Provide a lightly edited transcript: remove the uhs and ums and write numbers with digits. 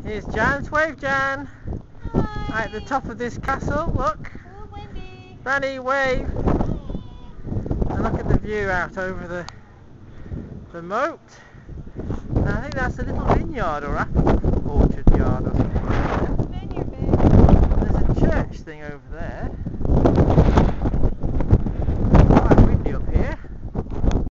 Here's Jan. Wave, Jan. Hi. At the top of this castle, look. Oh, Wendy. Granny, wave. And look at the view out over the moat. And I think that's a little vineyard or apple orchard yard or something. It's vineyard, babe. There's a church thing over there.